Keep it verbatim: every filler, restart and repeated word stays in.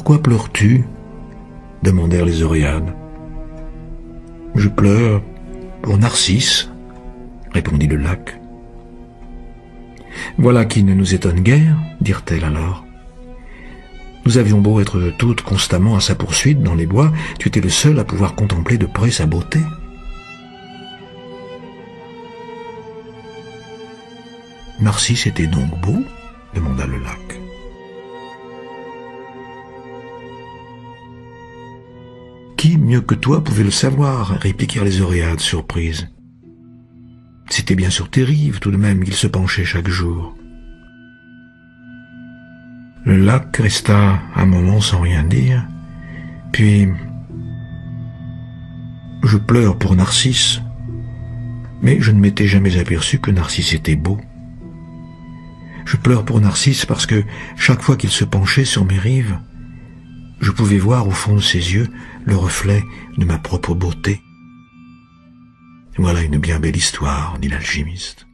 pourquoi pleures-tu » demandèrent les Oréades. « Je pleure pour Narcisse, » répondit le lac. « Voilà qui ne nous étonne guère, » dirent-elles alors. « Nous avions beau être toutes constamment à sa poursuite dans les bois, tu étais le seul à pouvoir contempler de près sa beauté. » « Narcisse était donc beau ?» demanda le lac. « Qui mieux que toi pouvait le savoir ?» répliquèrent les Oréades surprises. « C'était bien sur tes rives tout de même qu'il se penchait chaque jour. » Le lac resta un moment sans rien dire, puis « Je pleure pour Narcisse, mais je ne m'étais jamais aperçu que Narcisse était beau. Je pleure pour Narcisse parce que chaque fois qu'il se penchait sur mes rives, je pouvais voir au fond de ses yeux le reflet de ma propre beauté. » Voilà une bien belle histoire, dit l'alchimiste.